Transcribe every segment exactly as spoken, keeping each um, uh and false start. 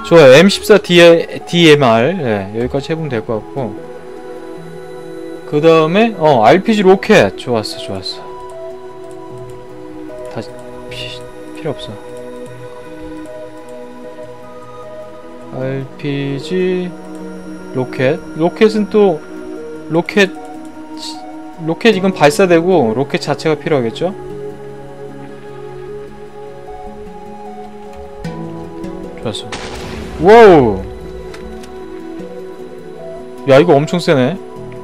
좋아요. 엠 십사 디엠알 네, 여기까지 해보면 될 것 같고, 그 다음에 어 알피지 로켓. 좋았어 좋았어. 다시 피, 필요 없어. 알피지 로켓. 로켓은 또 로켓 로켓 이건 발사되고 로켓 자체가 필요하겠죠? 좋았어. 와우. 야 이거 엄청 세네.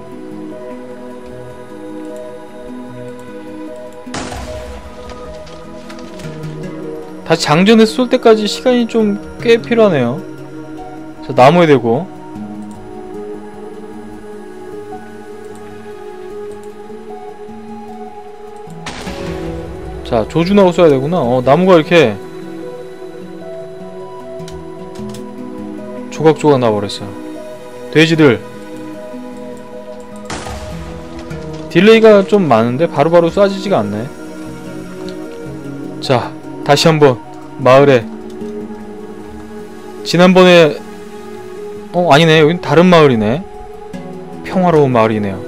다시 장전해서 쏠 때까지 시간이 좀 꽤 필요하네요. 자, 나무에 대고. 자, 조준하고 쏴야 되구나. 어, 나무가 이렇게 조각조각 나버렸어. 돼지들. 딜레이가 좀 많은데 바로바로 쏴지지가 않네. 자, 다시 한번 마을에. 지난번에 어 아니네, 여긴 다른 마을이네. 평화로운 마을이네요.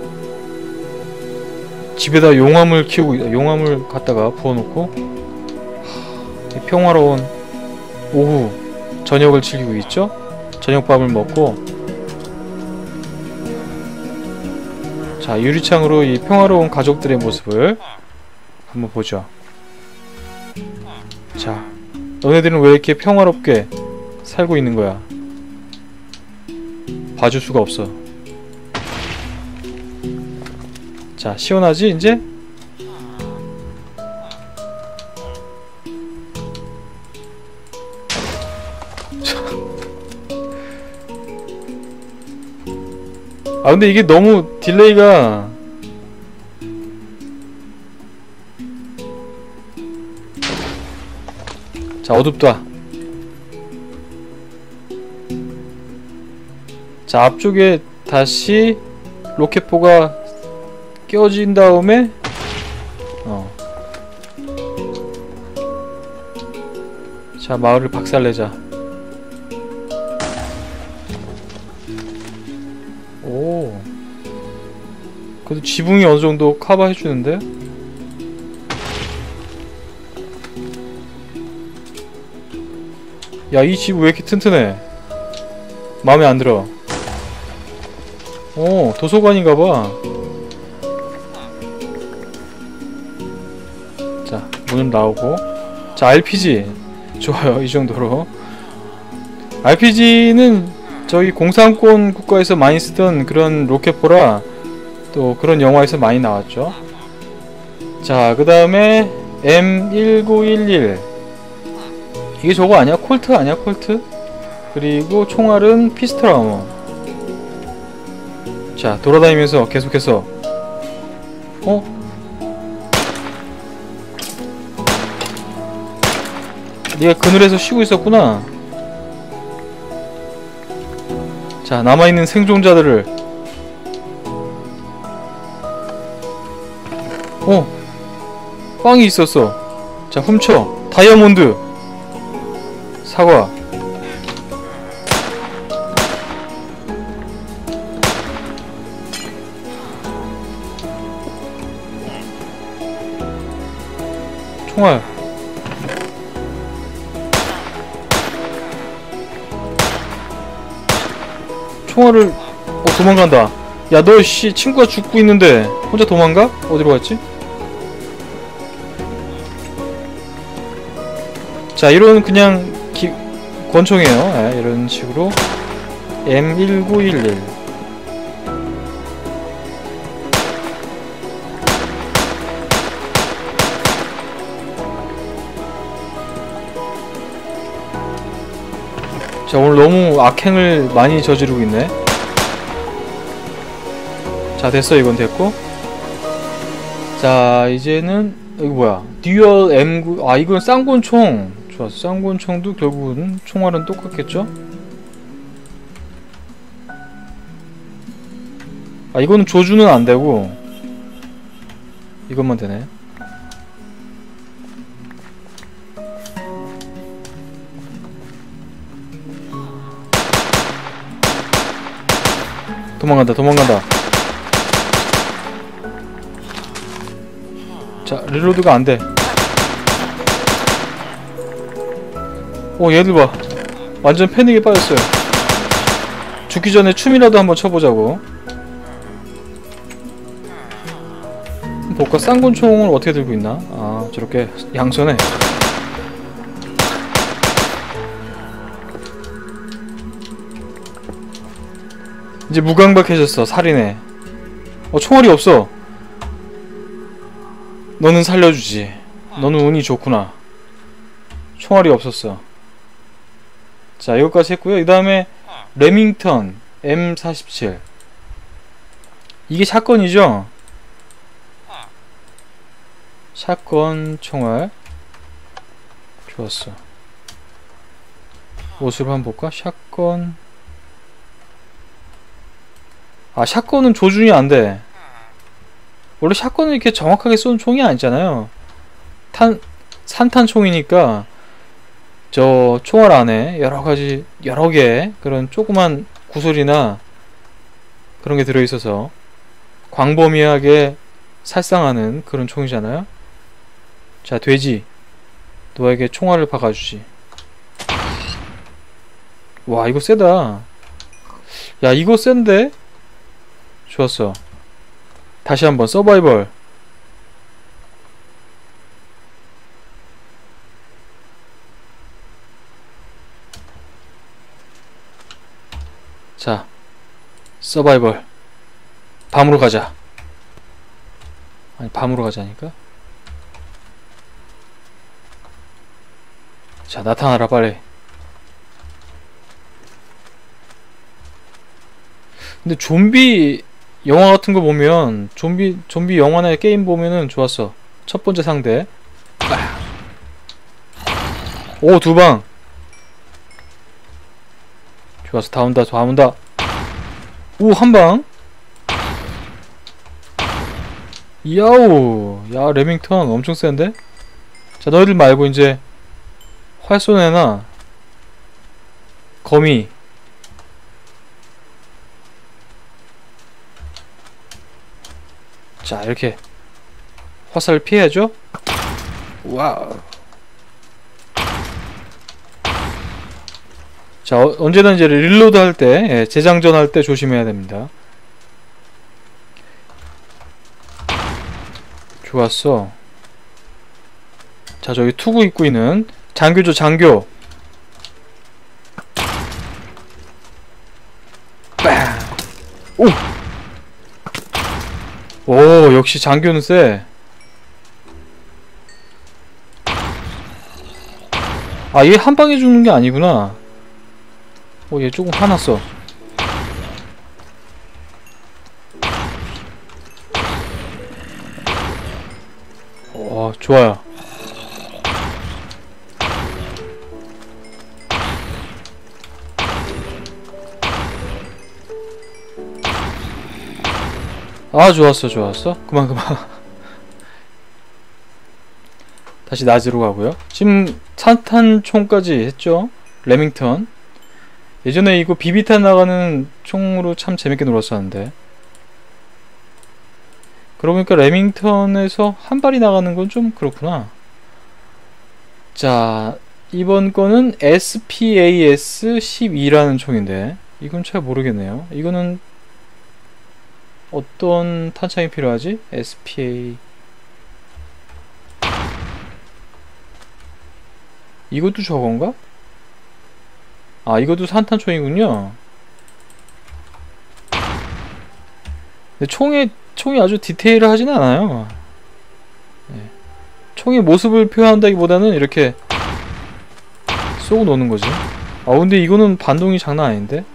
집에다 용암을 키우고 있다. 용암을 갖다가 부어놓고 하, 평화로운 오후 저녁을 즐기고 있죠. 저녁밥을 먹고. 자, 유리창으로 이 평화로운 가족들의 모습을 한번 보죠. 자, 너네들은 왜 이렇게 평화롭게 살고 있는 거야? 봐줄 수가 없어. 자, 시원하지 이제? 아 근데 이게 너무 딜레이가 자, 어둡다. 자, 앞쪽에 다시 로켓포가 끼워진 다음에 어. 자, 마을을 박살내자. 오, 그래도 지붕이 어느정도 커버 해주는데? 야, 이 집 왜 이렇게 튼튼해? 마음에 안 들어. 오, 도서관인가봐. 자, 문은 나오고. 자, 알피지. 좋아요, 이 정도로. 알피지는 저희 공산권 국가에서 많이 쓰던 그런 로켓포라 또 그런 영화에서 많이 나왔죠. 자, 그 다음에 엠 천구백십일. 이게 저거 아니야? 콜트 아니야? 콜트? 그리고 총알은 피스톨 아머. 자, 돌아다니면서 계속해서 어? 네가 그늘에서 쉬고 있었구나. 자, 남아있는 생존자들을 어! 빵이 있었어. 자, 훔쳐. 다이아몬드. 사과. 총알. 총알을 어 도망간다. 야, 너 씨 친구가 죽고 있는데 혼자 도망가? 어디로 갔지? 자, 이런 그냥 기, 권총이에요. 네, 이런 식으로 엠 천구백십일. 자, 오늘 너무 악행을 많이 저지르고 있네. 자, 됐어. 이건 됐고. 자, 이제는 이거 뭐야? 듀얼 엠 구. 아, 이건 쌍권총. 좋았어. 쌍권총도 결국은 총알은 똑같겠죠? 아, 이거는 조준은 안 되고 이것만 되네. 도망간다 도망간다. 자 리로드가 안돼. 오 얘들 봐. 완전 패닉에 빠졌어요. 죽기 전에 춤이라도 한번 춰보자고. 볼까? 쌍권총을 어떻게 들고 있나? 아 저렇게 양손에. 이제 무강박해졌어. 살인해. 어 총알이 없어. 너는 살려주지. 너는 운이 좋구나. 총알이 없었어. 자 이것까지 했고요. 그 다음에 레밍턴 엠 사십칠. 이게 샷건이죠? 샷건 총알. 좋았어. 모습을 한번 볼까? 샷건. 아 샷건은 조준이 안돼. 원래 샷건은 이렇게 정확하게 쏘는 총이 아니잖아요. 탄 산탄총이니까 저 총알 안에 여러가지 여러개의 그런 조그만 구슬이나 그런게 들어있어서 광범위하게 살상하는 그런 총이잖아요. 자 돼지 너에게 총알을 박아주지. 와 이거 세다. 야 이거 센데? 좋았어. 다시 한번 서바이벌. 자 서바이벌. 밤으로 가자. 아니 밤으로 가자니까. 자 나타나라 빨리. 근데 좀비 영화 같은 거 보면 좀비 좀비 영화나 게임 보면은 좋았어. 첫 번째 상대. 오 두 방. 좋았어. 다 온다 다 온다. 오 한 방. 야우. 야 레밍턴 엄청 센데. 자 너희들 말고 이제 활 쏘는 애나 거미. 자 이렇게 화살을 피해야죠. 와우. 자 어, 언제나 이제 릴로드 할 때, 예, 재장전 할 때 조심해야 됩니다. 좋았어. 자 저기 투구 입고 있는 장교죠. 장교. 빵. 오. 오 역시 장교는 쎄. 아 얘 한방에 죽는 게 아니구나. 오 얘 조금 화났어. 오 좋아요. 아 좋았어 좋았어. 그만 그만. 다시 낮으로 가고요. 지금 산탄총까지 했죠. 레밍턴. 예전에 이거 비비탄 나가는 총으로 참 재밌게 놀았었는데. 그러고 보니까 레밍턴에서 한 발이 나가는 건 좀 그렇구나. 자 이번 거는 에스 피 에이 에스 십이라는 총인데 이건 잘 모르겠네요. 이거는 어떤 탄창이 필요하지? 에스 피 에이 이것도 저건가? 아 이것도 산탄총이군요. 근데 총에, 총이 아주 디테일하진 않아요. 네. 총의 모습을 표현한다기보다는 이렇게 쏘고 노는 거지. 아 근데 이거는 반동이 장난 아닌데?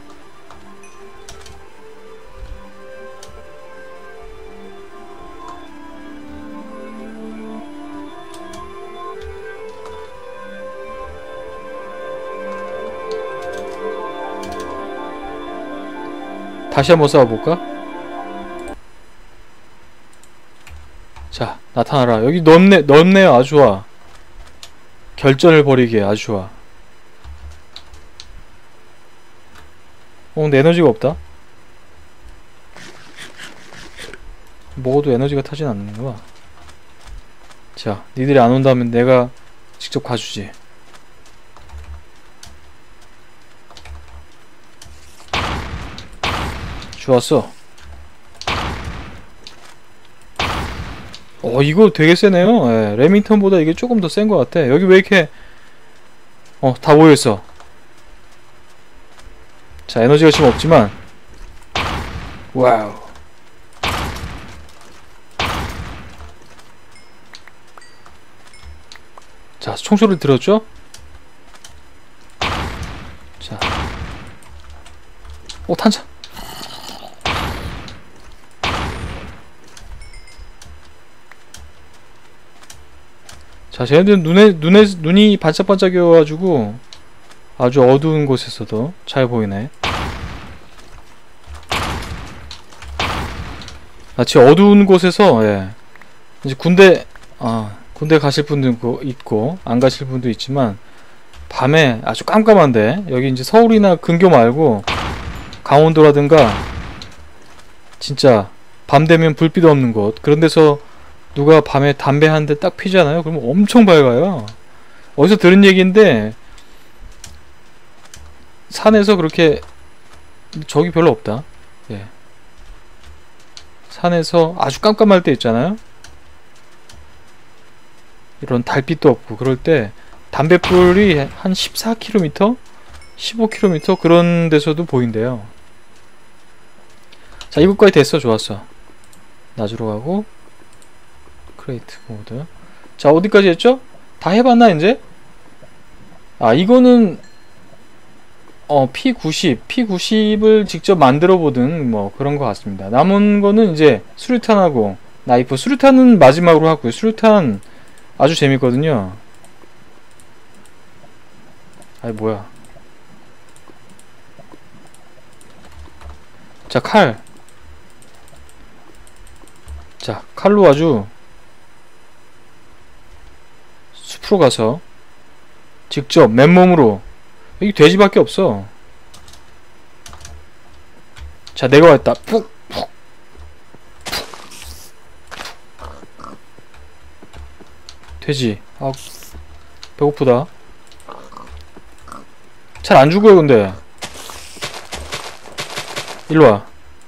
다시 한번 싸워볼까? 자 나타나라. 여기 넓네, 넓네요. 아주 좋아. 결전을 벌이기에 아주 좋아. 어 근데 에너지가 없다. 먹어도 에너지가 타진 않는구나. 자, 니들이 안 온다면 내가 직접 가주지. 좋았어. 어, 이거 되게 세네요. 예, 레밍턴보다 이게 조금 더 센 것 같아. 여기 왜 이렇게 어, 다 모여있어. 자, 에너지가 지금 없지만 와우. 자, 총소리를 들었죠? 자, 오, 탄창. 자, 쟤네들은 눈에, 눈에, 눈이 반짝반짝여가지고 아주 어두운 곳에서도 잘 보이네. 마치 어두운 곳에서, 예. 이제 군대, 아, 군대 가실 분도 있고, 안 가실 분도 있지만, 밤에 아주 깜깜한데, 여기 이제 서울이나 근교 말고, 강원도라든가, 진짜, 밤 되면 불빛 없는 곳, 그런 데서 누가 밤에 담배 한 대 딱 피잖아요? 그러면 엄청 밝아요. 어디서 들은 얘기인데, 산에서 그렇게, 적이 별로 없다. 예. 산에서 아주 깜깜할 때 있잖아요? 이런 달빛도 없고 그럴 때 담뱃불이 한 십사 킬로미터? 십오 킬로미터 그런 데서도 보인대요. 자, 이곳까지 됐어. 좋았어. 낮으로 가고 크레이트 모드. 자, 어디까지 했죠? 다 해봤나 이제? 아, 이거는 어, 피 구십, 피 구십을 직접 만들어보든 뭐 그런 것 같습니다. 남은 거는 이제 수류탄하고 나이프. 수류탄은 마지막으로 하고요. 수류탄 아주 재밌거든요. 아이, 뭐야. 자, 칼. 자, 칼로 아주 숲으로 가서 직접 맨몸으로. 여기 돼지밖에 없어. 자, 내가 왔다. 푹! 푹! 돼지. 아, 배고프다. 잘 안 죽어요, 근데. 일로와.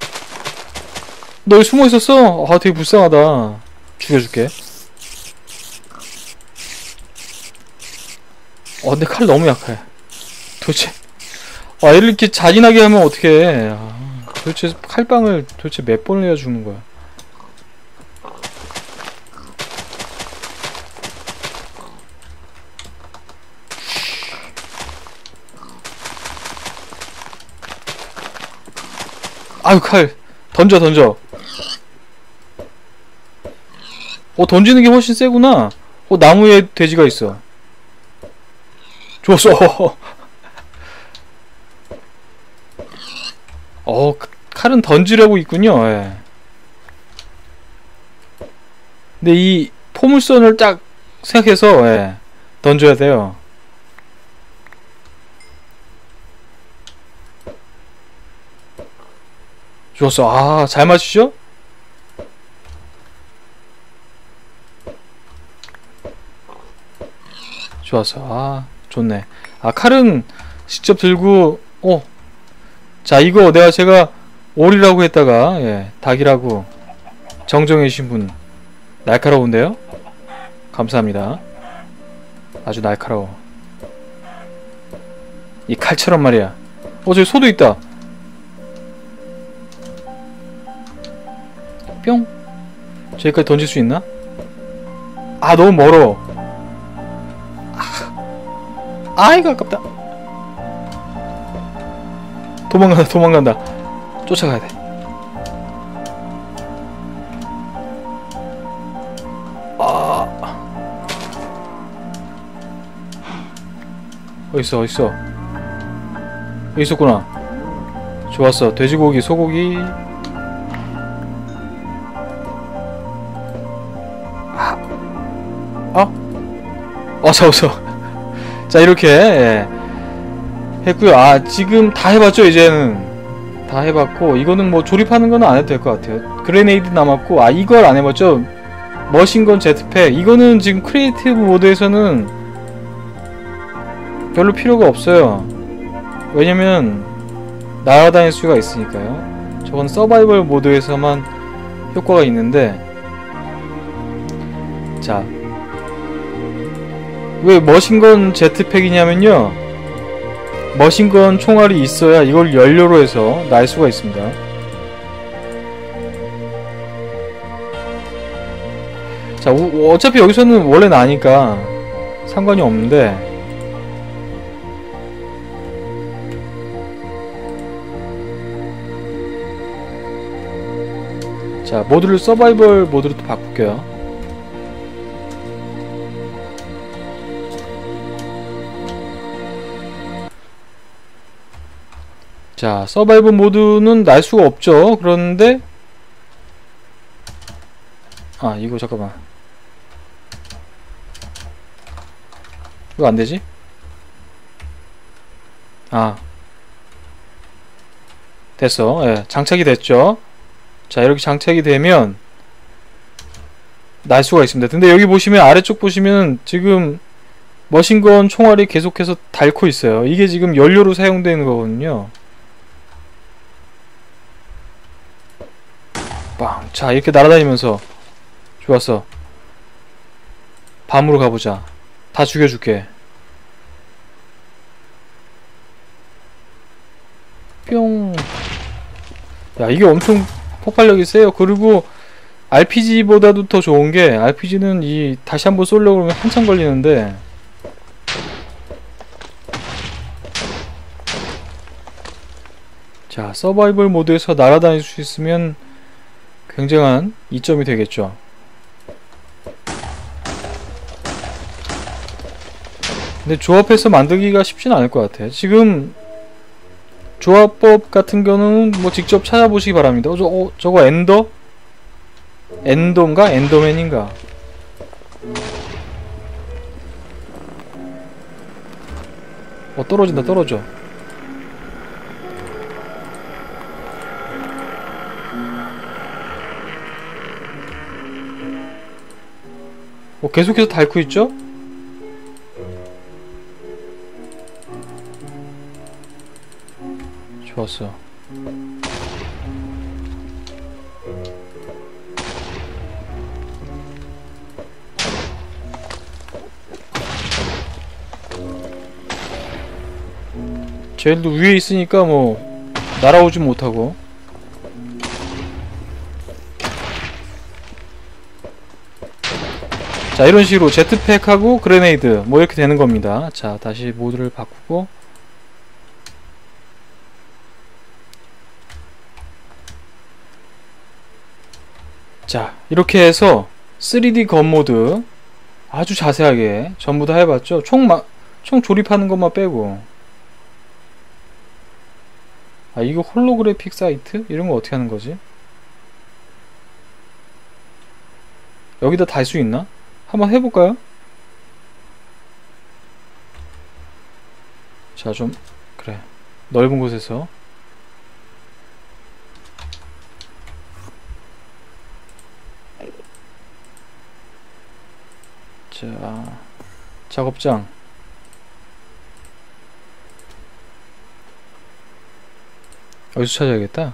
너 여기 숨어 있었어? 아, 되게 불쌍하다. 죽여줄게. 어, 근데 칼 너무 약해. 도대체, 아, 얘를 이렇게 잔인하게 하면 어떡해. 아, 도대체 칼빵을 도대체 몇 번을 해야 죽는 거야. 아유, 칼. 던져, 던져. 어, 던지는 게 훨씬 세구나. 어, 나무에 돼지가 있어. 좋았어. 어, 칼은 던지려고 있군요. 예. 근데 이 포물선을 딱 생각해서, 예, 던져야 돼요. 좋았어. 아, 잘 맞추죠? 좋았어. 아, 좋네. 아, 칼은 직접 들고, 어. 자, 이거 내가 제가 오리라고 했다가, 예, 닭이라고 정정해 주신 분, 날카로운데요? 감사합니다. 아주 날카로워. 이 칼처럼 말이야. 어, 저기 소도 있다. 뿅. 저기까지 던질 수 있나? 아, 너무 멀어. 아, 아이고, 아깝다. 도망간다, 도망간다. 쫓아가야 돼. 아, 어딨어, 어딨어. 여기 있었구나. 좋았어. 돼지고기, 소고기. 아, 어? 어, 잡았어. 자, 이렇게, 예, 했고요. 아, 지금 다 해봤죠? 이제는 다 해봤고, 이거는 뭐 조립하는 거는 안 해도 될 것 같아요. 그레네이드 남았고, 아 이걸 안 해봤죠. 머신건 제트팩, 이거는 지금 크리에이티브 모드에서는 별로 필요가 없어요. 왜냐면 날아다닐 수가 있으니까요. 저건 서바이벌 모드에서만 효과가 있는데, 자, 왜 머신건 제트팩이냐면요, 머신건 총알이 있어야 이걸 연료로 해서 날 수가 있습니다. 자, 오, 어차피 여기서는 원래 나니까 상관이 없는데, 자, 모드를 서바이벌 모드로 또 바꿀게요. 자, 서바이벌 모드는 날 수가 없죠. 그런데 아, 이거 잠깐만, 이거 안되지? 아, 됐어. 예, 장착이 됐죠. 자, 이렇게 장착이 되면 날 수가 있습니다. 근데 여기 보시면, 아래쪽 보시면 지금 머신건 총알이 계속해서 닳고 있어요. 이게 지금 연료로 사용되는 거거든요. 빵! 자, 이렇게 날아다니면서, 좋았어. 밤으로 가보자. 다 죽여줄게. 뿅! 야, 이게 엄청 폭발력이 세요. 그리고 알피지보다도 더 좋은게, 알피지는 이 다시 한번 쏠려고 그러면 한참 걸리는데, 자, 서바이벌 모드에서 날아다닐 수 있으면 굉장한 이점이 되겠죠. 근데 조합해서 만들기가 쉽지는 않을 것 같아. 지금 조합법 같은 경우는 뭐 직접 찾아보시기 바랍니다. 어, 저, 어, 저거 엔더? 엔더인가? 엔더맨인가? 어, 떨어진다, 떨어져. 어, 계속해서 닳고 있죠? 좋았어. 쟤도 위에 있으니까 뭐 날아오지 못하고. 자, 이런 식으로 제트팩하고 그레네이드 뭐 이렇게 되는 겁니다. 자, 다시 모드를 바꾸고, 자, 이렇게 해서 쓰리디 건 모드 아주 자세하게 전부 다 해봤죠. 총, 마, 총 조립하는 것만 빼고. 아, 이거 홀로그래픽 사이트? 이런 거 어떻게 하는 거지? 여기다 달 수 있나? 한번 해볼까요? 자, 좀 그래, 넓은 곳에서. 자, 작업장. 어디서 찾아야겠다.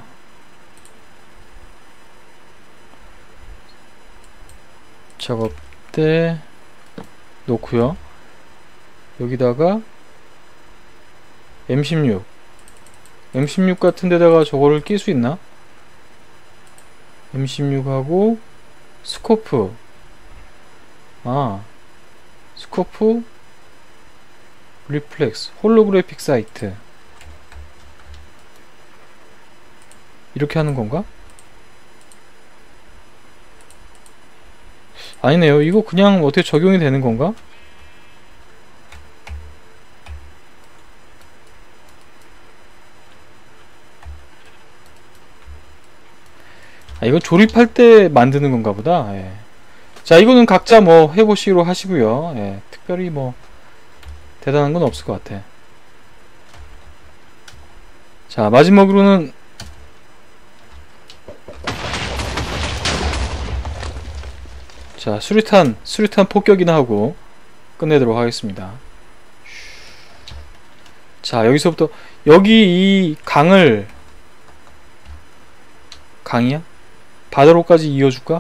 작업대 놓고요. 여기다가 엠 십육 엠 십육 같은 데다가 저거를 낄 수 있나? 엠 십육하고 스코프. 아, 스코프 리플렉스 홀로그래픽 사이트. 이렇게 하는 건가? 아니네요. 이거 그냥 어떻게 적용이 되는 건가? 아, 이거 조립할 때 만드는 건가 보다. 예. 자, 이거는 각자 뭐 해보시기로 하시고요. 예. 특별히 뭐 대단한 건 없을 것 같아. 자, 마지막으로는 자, 수류탄 수류탄 폭격이나 하고 끝내도록 하겠습니다. 자, 여기서부터 여기 이 강을 강이야? 바다로까지 이어줄까?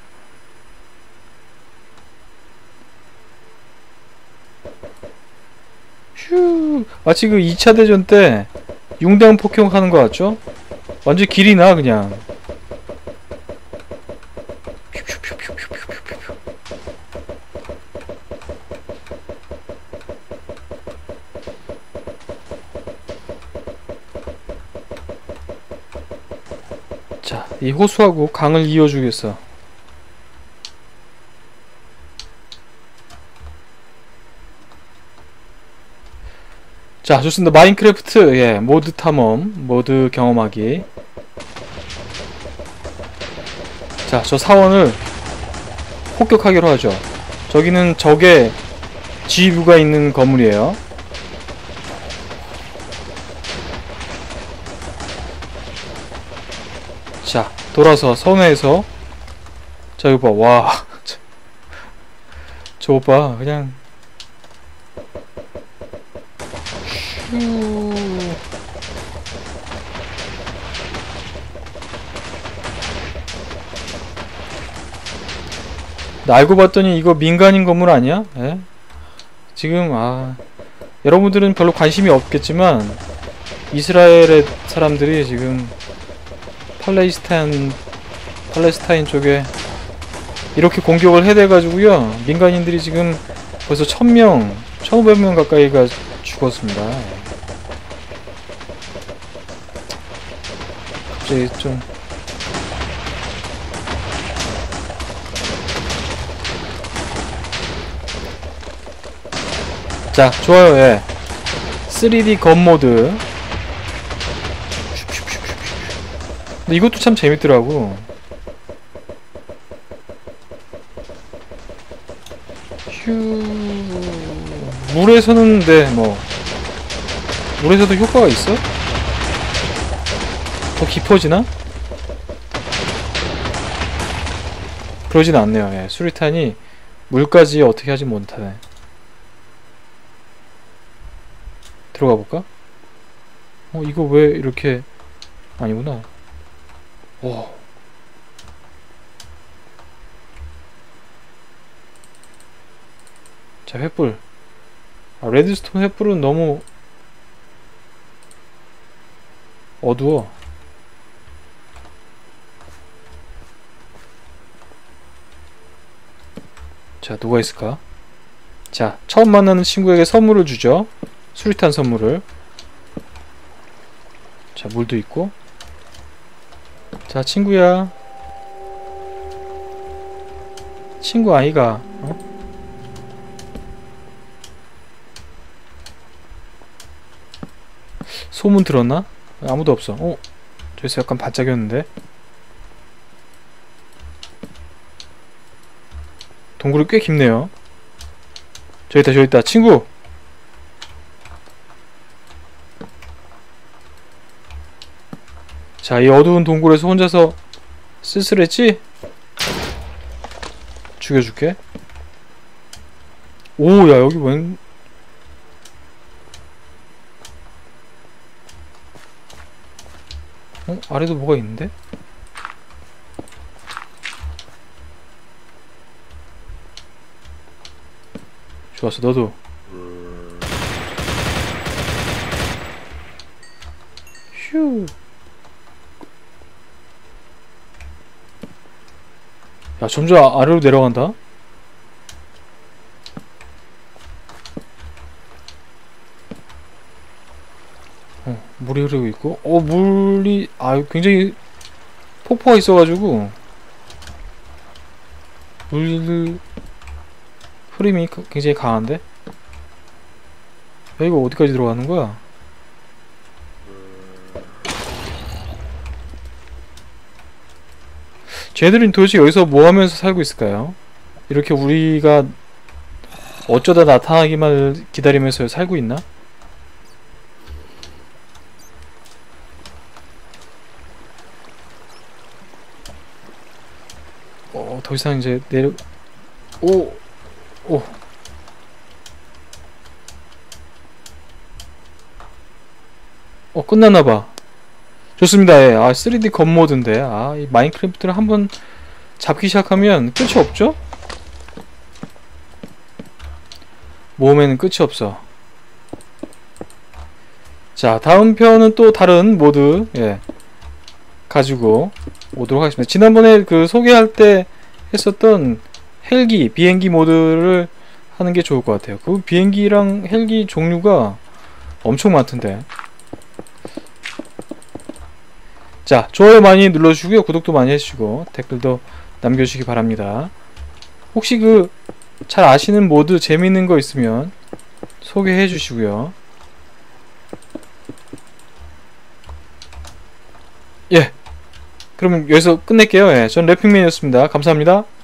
휴, 마치 그 이 차 대전 때 융당 폭격하는 것 같죠? 완전 길이 나 그냥. 자, 이 호수하고 강을 이어주겠어. 자, 좋습니다. 마인크래프트, 예, 모드 탐험, 모드 경험하기. 자, 저 사원을 폭격하기로 하죠. 저기는 적의 지휘부가 있는 건물이에요. 자, 돌아서 선회에서. 자, 이거 봐. 와, 저거 봐. 그냥 휴. 나 알고 봤더니 이거 민간인 건물 아니야? 예? 지금 아, 여러분들은 별로 관심이 없겠지만 이스라엘의 사람들이 지금 팔레스타인 팔레스타인 쪽에 이렇게 공격을 해대가지고요, 민간인들이 지금 벌써 천 명, 천오백 명 가까이가 죽었습니다. 갑자기 좀 자, 좋아요. 예, 쓰리디 건모드. 근데 이것도 참 재밌더라고. 휴. 물에서는 네, 뭐 물에서도 효과가 있어? 더 깊어지나? 그러진 않네요. 예, 수리탄이 물까지 어떻게 하지 못하네. 들어가 볼까? 어, 이거 왜 이렇게 아니구나. 오. 자, 횃불. 아, 레드스톤 횃불은 너무 어두워. 자, 누가 있을까? 자, 처음 만나는 친구에게 선물을 주죠. 수류탄 선물을. 자, 물도 있고. 자, 친구야. 친구 아이가, 어? 소문 들었나? 아무도 없어. 어? 저기서 약간 반짝였는데? 동굴이 꽤 깊네요. 저기 있다, 저기 있다. 친구! 자, 이 어두운 동굴에서 혼자서 쓸쓸했지? 죽여줄게. 오, 야, 여기 웬... 어? 아래도 뭐가 있는데? 좋았어, 너도. 휴. 야, 점점 아, 아래로 내려간다? 어, 물이 흐르고 있고. 어, 물이, 아, 굉장히 폭포가 있어가지고 물 흐름이 굉장히 강한데? 야, 이거 어디까지 들어가는 거야? 쟤들은 도대체 여기서 뭐 하면서 살고 있을까요? 이렇게 우리가 어쩌다 나타나기만 기다리면서 살고 있나? 어, 더 이상 이제 내려, 오, 오. 어, 끝났나봐. 좋습니다. 예. 아, 쓰리디 건 모드인데. 아, 이 마인크래프트를 한번 잡기 시작하면 끝이 없죠? 모험에는 끝이 없어. 자, 다음 편은 또 다른 모드, 예, 가지고 오도록 하겠습니다. 지난번에 그 소개할 때 했었던 헬기, 비행기 모드를 하는 게 좋을 것 같아요. 그 비행기랑 헬기 종류가 엄청 많던데. 자, 좋아요 많이 눌러주시고요. 구독도 많이 해주시고 댓글도 남겨주시기 바랍니다. 혹시 그 잘 아시는 모드 재밌는 거 있으면 소개해 주시고요. 예, 그러면 여기서 끝낼게요. 예, 전 래핑맨이었습니다. 감사합니다.